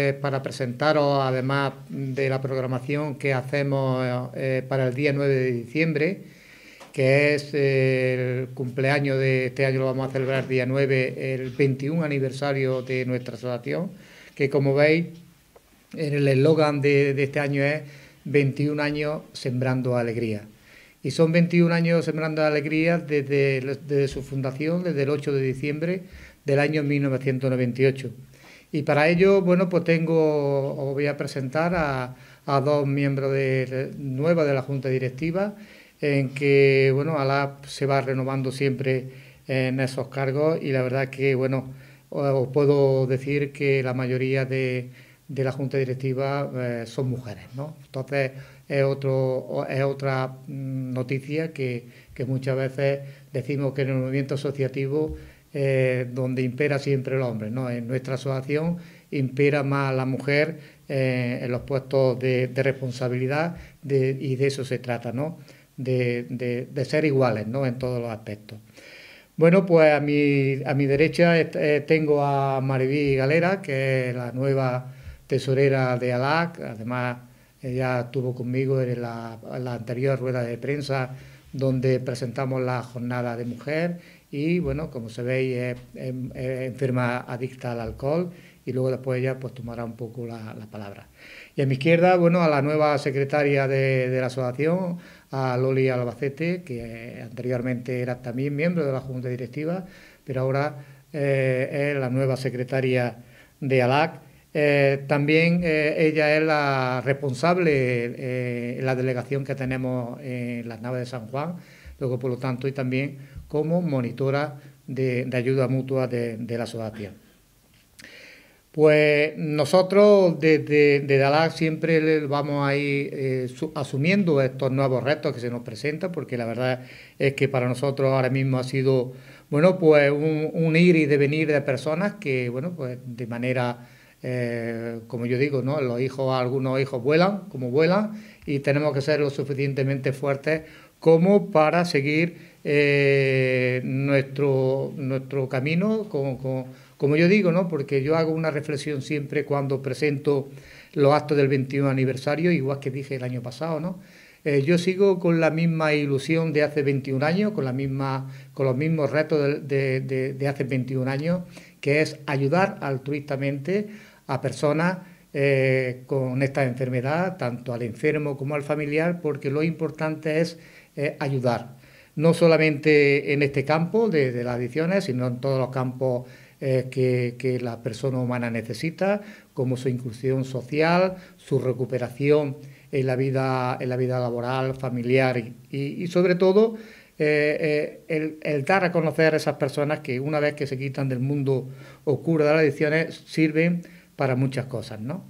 para presentaros, además de la programación que hacemos para el día 9 de diciembre, que es el cumpleaños de este año, lo vamos a celebrar día 9, el 21 aniversario de nuestra asociación, que como veis, el eslogan de este año es 21 años sembrando alegría. Y son 21 años sembrando alegría desde su fundación, desde el 8 de diciembre del año 1998. Y para ello, bueno, pues os voy a presentar a dos miembros nuevos de la Junta Directiva, en que, bueno, ALAC se va renovando siempre en esos cargos y la verdad que, bueno, os puedo decir que la mayoría de la Junta Directiva son mujeres, ¿no? Entonces es otra noticia que muchas veces decimos que en el movimiento asociativo donde impera siempre el hombre, ¿no? En nuestra asociación impera más la mujer en los puestos de responsabilidad y de eso se trata, ¿no? De ser iguales, ¿no? En todos los aspectos. Bueno, pues a mi derecha tengo a Mariví Galera, que es la nueva tesorera de ALAC. Además, ella estuvo conmigo en la anterior rueda de prensa donde presentamos la jornada de mujer y, bueno, como se ve, es enferma adicta al alcohol y luego después ella pues tomará un poco la palabra. Y a mi izquierda, bueno, a la nueva secretaria de la asociación, a Loli Albacete, que anteriormente era también miembro de la Junta Directiva, pero ahora es la nueva secretaria de ALAC. También ella es la responsable en la delegación que tenemos en las naves de San Juan, luego por lo tanto y también como monitora de ayuda mutua de la asociación. Pues nosotros desde ALAC siempre vamos a ir asumiendo estos nuevos retos que se nos presentan, porque la verdad es que para nosotros ahora mismo ha sido, bueno, pues un ir y devenir de personas que, bueno, pues de manera, como yo digo, ¿no? Algunos hijos vuelan, como vuelan, y tenemos que ser lo suficientemente fuertes como para seguir nuestro camino como yo digo, ¿no? Porque yo hago una reflexión siempre cuando presento los actos del 21 aniversario, igual que dije el año pasado, ¿no? Yo sigo con la misma ilusión de hace 21 años, con los mismos retos de hace 21 años, que es ayudar altruistamente a personas con esta enfermedad, tanto al enfermo como al familiar, porque lo importante es ayudar. No solamente en este campo de las adicciones, sino en todos los campos que la persona humana necesita, como su inclusión social, su recuperación en la vida laboral, familiar y sobre todo el dar a conocer a esas personas que una vez que se quitan del mundo oscuro de las adicciones sirven para muchas cosas, ¿no?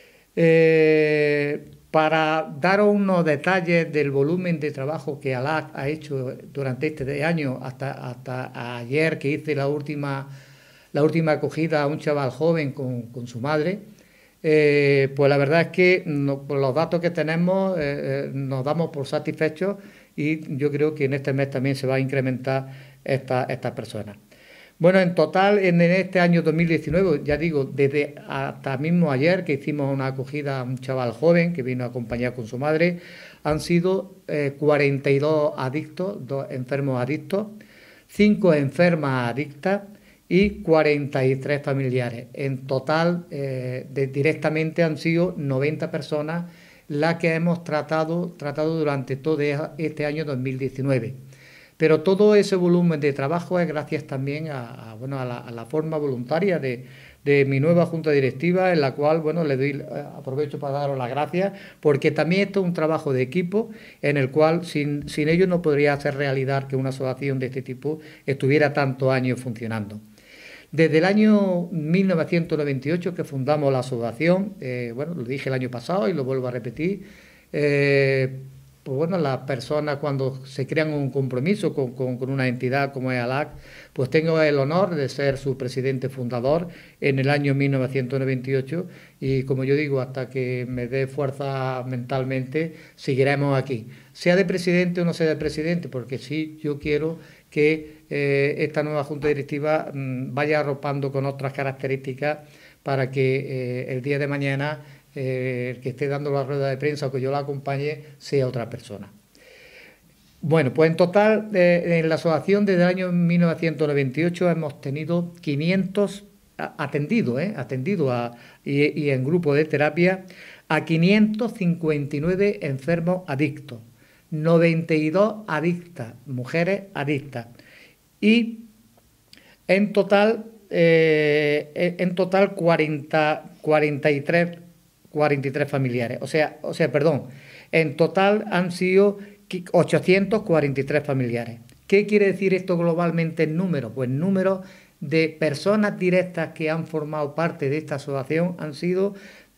Para daros unos detalles del volumen de trabajo que ALAC ha hecho durante este año hasta ayer que hice la última acogida a un chaval joven con su madre, pues la verdad es que por los datos que tenemos nos damos por satisfechos y yo creo que en este mes también se va a incrementar estas personas. Bueno, en total en este año 2019, ya digo, desde hasta mismo ayer que hicimos una acogida a un chaval joven que vino a acompañar con su madre, han sido 42 adictos, 2 enfermos adictos, 5 enfermas adictas y 43 familiares. En total, directamente han sido 90 personas las que hemos tratado durante todo este año 2019. Pero todo ese volumen de trabajo es gracias también a la forma voluntaria de mi nueva Junta Directiva, en la cual, bueno, aprovecho para daros las gracias, porque también esto es un trabajo de equipo, en el cual sin ellos no podría hacer realidad que una asociación de este tipo estuviera tantos años funcionando. Desde el año 1998 que fundamos la asociación, bueno, lo dije el año pasado y lo vuelvo a repetir, pues bueno, las personas cuando se crean un compromiso con una entidad como es ALAC, pues tengo el honor de ser su presidente fundador en el año 1998 y como yo digo, hasta que me dé fuerza mentalmente, seguiremos aquí. Sea de presidente o no sea de presidente, porque sí, yo quiero que esta nueva Junta Directiva vaya arropando con otras características para que el día de mañana el que esté dando la rueda de prensa o que yo la acompañe sea otra persona. Bueno, pues en total, en la asociación desde el año 1998 hemos tenido 500 atendido y en grupo de terapia a 559 enfermos adictos, 92 adictas, mujeres adictas, y en total 43 familiares. En total han sido 843 familiares. ¿Qué quiere decir esto globalmente en números? Pues números de personas directas que han formado parte de esta asociación han sido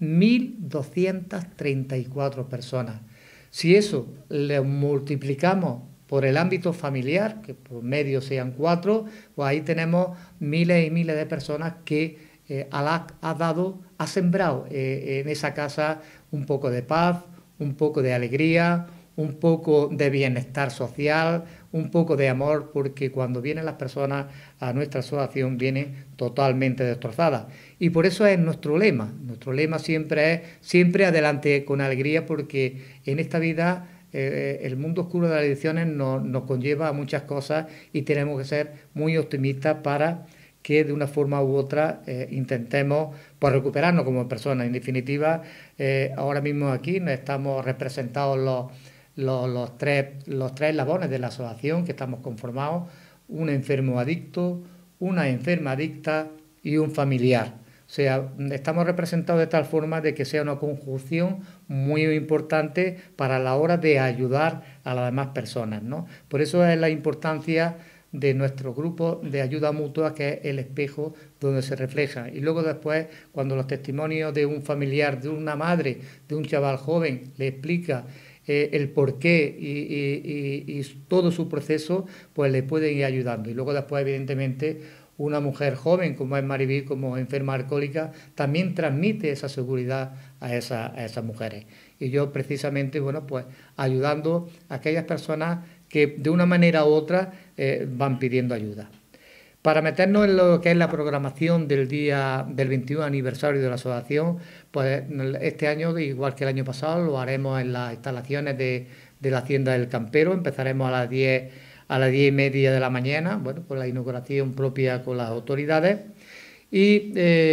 1.234 personas. Si eso lo multiplicamos por el ámbito familiar, que por medio sean 4, pues ahí tenemos miles y miles de personas que Allah ha sembrado en esa casa un poco de paz, un poco de alegría, un poco de bienestar social, un poco de amor, porque cuando vienen las personas a nuestra asociación vienen totalmente destrozadas. Y por eso es nuestro lema. Nuestro lema siempre es siempre adelante con alegría, porque en esta vida el mundo oscuro de las adicciones nos conlleva a muchas cosas y tenemos que ser muy optimistas para que de una forma u otra intentemos pues, recuperarnos como personas. En definitiva, ahora mismo aquí estamos representados los tres eslabones de la asociación que estamos conformados: un enfermo adicto, una enferma adicta y un familiar. O sea, estamos representados de tal forma de que sea una conjunción muy importante para la hora de ayudar a las demás personas, ¿no? Por eso es la importancia de nuestro grupo de ayuda mutua, que es el espejo donde se refleja. Y luego después, cuando los testimonios de un familiar, de una madre, de un chaval joven, le explica el porqué y todo su proceso, pues le pueden ir ayudando. Y luego después, evidentemente, una mujer joven como es Maribí, como enferma alcohólica, también transmite esa seguridad a esas mujeres. Y yo precisamente, bueno, pues ayudando a aquellas personas que de una manera u otra van pidiendo ayuda. Para meternos en lo que es la programación del 21 aniversario de la asociación, pues este año, igual que el año pasado, lo haremos en las instalaciones de la Hacienda del Campero. Empezaremos a las 10:30 de la mañana, bueno, pues la inauguración propia con las autoridades. Y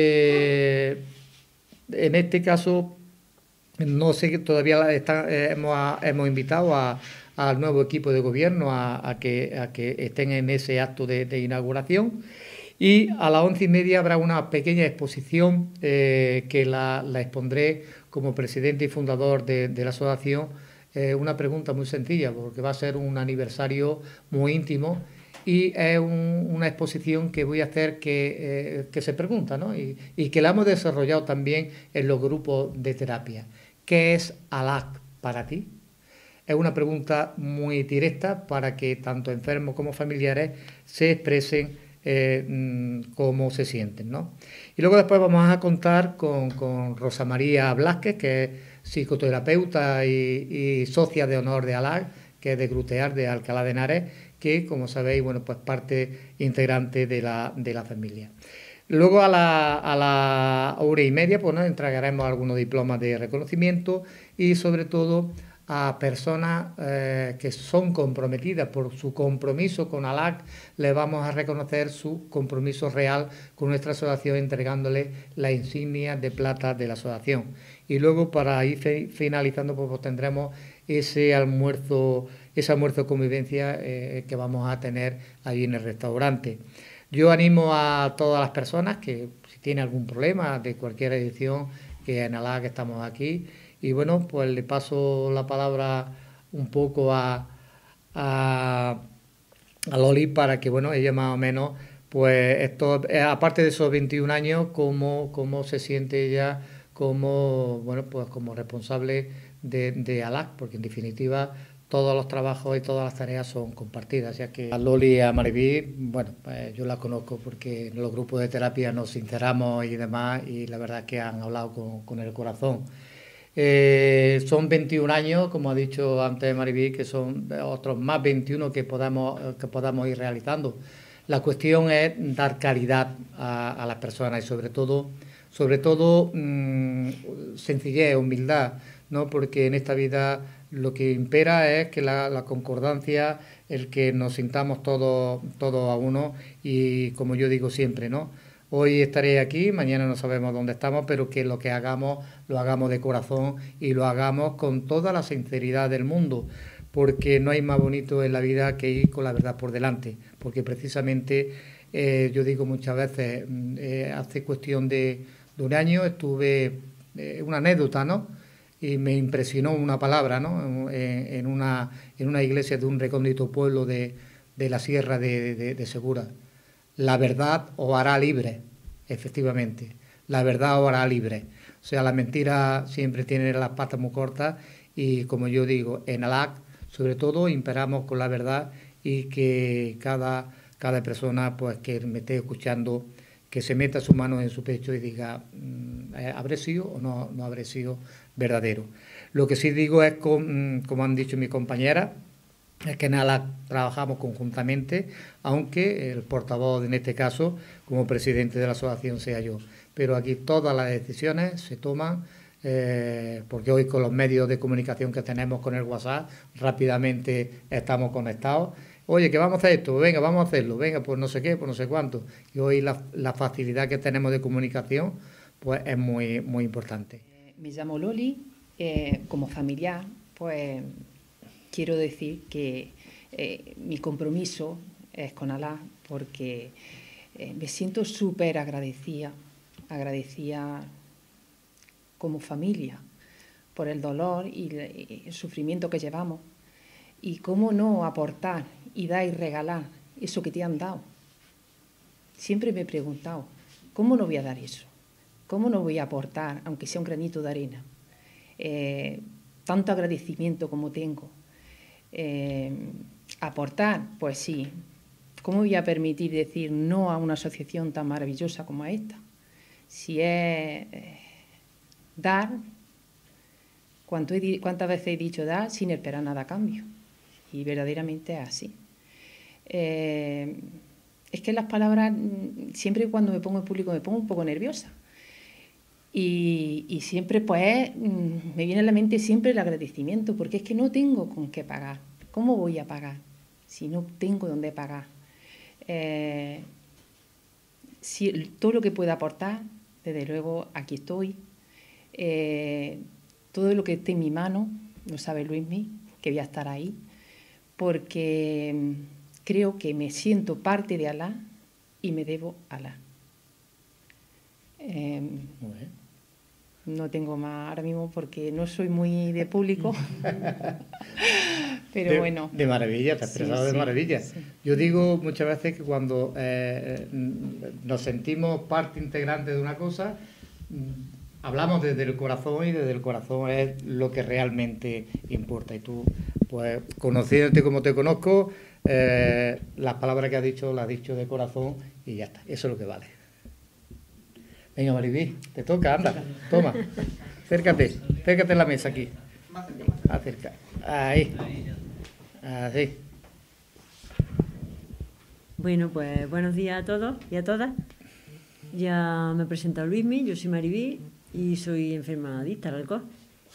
en este caso, no sé, todavía hemos invitado al nuevo equipo de gobierno a que estén en ese acto de inauguración. Y a las 11:30 habrá una pequeña exposición que la expondré como presidente y fundador de la asociación. Una pregunta muy sencilla, porque va a ser un aniversario muy íntimo y es una exposición que voy a hacer que se pregunta, ¿no? Y que la hemos desarrollado también en los grupos de terapia. ¿Qué es Allah para ti? Es una pregunta muy directa para que tanto enfermos como familiares se expresen cómo se sienten, ¿no? Y luego después vamos a contar con Rosa María Blázquez, que es psicoterapeuta y socia de honor de Allah, que es de Grutear, de Alcalá de Henares, que, como sabéis, bueno, pues parte integrante de la familia. Luego a la 1:30 pues, nos entregaremos algunos diplomas de reconocimiento y sobre todo a personas que son comprometidas por su compromiso con ALAC, les vamos a reconocer su compromiso real con nuestra asociación entregándoles la insignia de plata de la asociación. Y luego para ir finalizando pues tendremos ese almuerzo convivencia que vamos a tener allí en el restaurante. Yo animo a todas las personas que si tienen algún problema de cualquier edición, que en ALAC estamos aquí. Y bueno, pues le paso la palabra un poco a Loli para que, bueno, ella más o menos, pues esto, aparte de esos 21 años, cómo se siente ella como, bueno, pues como responsable de ALAC, porque en definitiva todos los trabajos y todas las tareas son compartidas, ya que a Loli y a Maribí, bueno, pues yo la conozco porque en los grupos de terapia nos sinceramos y demás, y la verdad es que han hablado con el corazón. Son 21 años, como ha dicho antes Maribí, que son otros más 21 que podamos ir realizando. La cuestión es dar calidad a las personas y sobre sobre todo sencillez, humildad, ¿no? Porque en esta vida lo que impera es que la concordancia, el que nos sintamos todos a uno y como yo digo siempre, ¿no? Hoy estaré aquí, mañana no sabemos dónde estamos, pero que lo que hagamos lo hagamos de corazón y lo hagamos con toda la sinceridad del mundo, porque no hay más bonito en la vida que ir con la verdad por delante, porque precisamente yo digo muchas veces, hace cuestión de un año estuve, una anécdota, ¿no? Y me impresionó una palabra, ¿no? En una iglesia de un recóndito pueblo de la sierra de Segura. La verdad os hará libre, efectivamente. La verdad os hará libre. O sea, la mentira siempre tiene las patas muy cortas y, como yo digo, en Alac, sobre todo, imperamos con la verdad y que cada persona pues que me esté escuchando, que se meta su mano en su pecho y diga, ¿habré sido o no habré sido verdadero? Lo que sí digo es, como han dicho mis compañeras, es que en ALAC trabajamos conjuntamente, aunque el portavoz en este caso, como presidente de la asociación, sea yo. Pero aquí todas las decisiones se toman, porque hoy con los medios de comunicación que tenemos con el WhatsApp, rápidamente estamos conectados. Oye, que vamos a hacer esto, venga, vamos a hacerlo, venga, pues no sé qué, pues no sé cuánto. Y hoy la facilidad que tenemos de comunicación pues es muy, muy importante. Me llamo Loli, como familiar, pues quiero decir que mi compromiso es con Alá porque me siento súper agradecida como familia por el dolor y el sufrimiento que llevamos y cómo no aportar y dar y regalar eso que te han dado. Siempre me he preguntado, ¿cómo no voy a dar eso? ¿Cómo no voy a aportar, aunque sea un granito de arena? Tanto agradecimiento como tengo. Aportar, pues sí. ¿Cómo voy a permitir decir no a una asociación tan maravillosa como esta? Si es dar, ¿cuántas veces he dicho dar sin esperar nada a cambio? Y verdaderamente es así. Es que las palabras, siempre cuando me pongo en público me pongo un poco nerviosa. Y siempre, pues, me viene a la mente siempre el agradecimiento, porque es que no tengo con qué pagar. ¿Cómo voy a pagar si no tengo dónde pagar? Si, todo lo que pueda aportar, desde luego aquí estoy. Todo lo que esté en mi mano, lo sabe Luismi, que voy a estar ahí, porque creo que me siento parte de Alá y me debo a Alá. Muy bien. No tengo más ahora mismo porque no soy muy de público, pero bueno. De maravilla, te has expresado de maravilla. Sí. Yo digo muchas veces que cuando nos sentimos parte integrante de una cosa, hablamos desde el corazón y desde el corazón es lo que realmente importa. Y tú, pues conociéndote como te conozco, las palabras que has dicho las has dicho de corazón y ya está, eso es lo que vale. Venga, Maribí, te toca, anda, toma, acércate a la mesa aquí. Acerca, ahí, así. Bueno, pues buenos días a todos y a todas. Ya me he presentado Luismi, yo soy Maribí y soy enferma adicta al alcohol.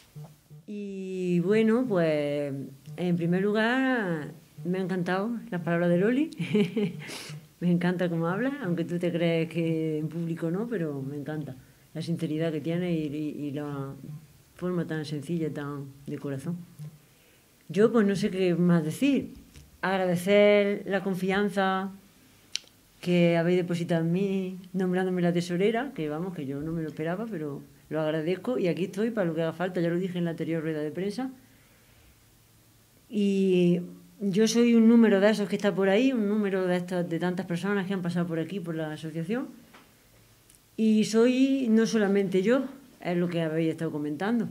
Y bueno, pues en primer lugar me han encantado las palabras de Loli. Me encanta cómo habla, aunque tú te crees que en público no, pero me encanta la sinceridad que tiene y la forma tan sencilla, tan de corazón. Yo pues no sé qué más decir. Agradecer la confianza que habéis depositado en mí, nombrándome la tesorera, que vamos, que yo no me lo esperaba, pero lo agradezco y aquí estoy para lo que haga falta, ya lo dije en la anterior rueda de prensa. Y yo soy un número de esos que está por ahí, un número de tantas personas que han pasado por aquí, por la asociación. Y soy no solamente yo, es lo que habéis estado comentando.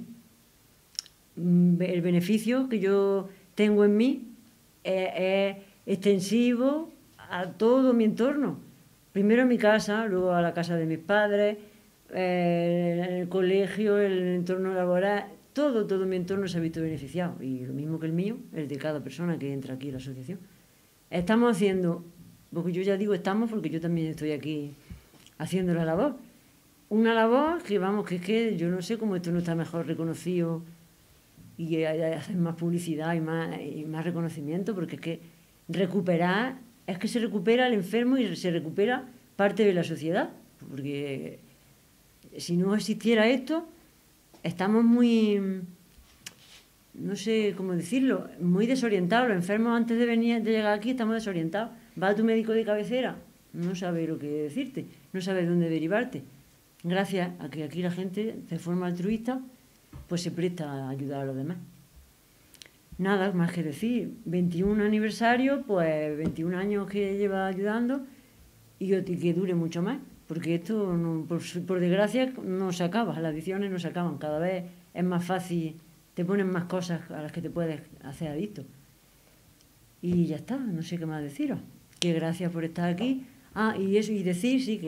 El beneficio que yo tengo en mí es extensivo a todo mi entorno. Primero en mi casa, luego a la casa de mis padres, en el colegio, en el entorno laboral. Todo mi entorno se ha visto beneficiado, y lo mismo que el mío, el de cada persona que entra aquí a la asociación. Estamos haciendo, porque yo ya digo estamos porque yo también estoy aquí haciendo la labor, una labor que, vamos, que es que yo no sé cómo esto no está mejor reconocido y hacer más publicidad y más reconocimiento, porque es que recuperar, es que se recupera el enfermo y se recupera parte de la sociedad, porque si no existiera esto, estamos muy, no sé cómo decirlo, muy desorientados. Los enfermos antes de llegar aquí estamos desorientados. Va a tu médico de cabecera, no sabe lo que decirte, no sabe dónde derivarte. Gracias a que aquí la gente, de forma altruista, pues se presta a ayudar a los demás. Nada más que decir, 21 aniversario, pues 21 años que lleva ayudando y que dure mucho más, porque esto, no, por desgracia, no se acaba, las adicciones no se acaban, cada vez es más fácil, te ponen más cosas a las que te puedes hacer adicto. Y ya está, no sé qué más deciros, que gracias por estar aquí. Y eso, y decir, sí,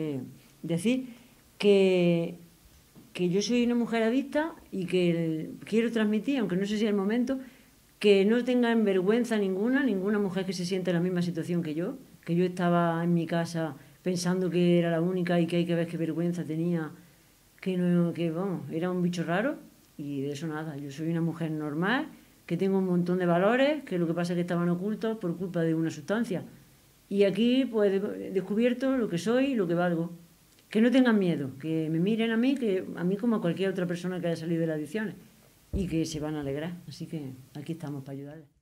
que yo soy una mujer adicta y que quiero transmitir, aunque no sé si es el momento, que no tengan vergüenza ninguna mujer que se sienta en la misma situación que yo estaba en mi casa pensando que era la única y que hay que ver qué vergüenza tenía, vamos, era un bicho raro, y de eso nada. Yo soy una mujer normal, que tengo un montón de valores, que lo que pasa es que estaban ocultos por culpa de una sustancia. Y aquí pues he descubierto lo que soy y lo que valgo. Que no tengan miedo, que me miren a mí como a cualquier otra persona que haya salido de las adicciones, y que se van a alegrar. Así que aquí estamos para ayudarles.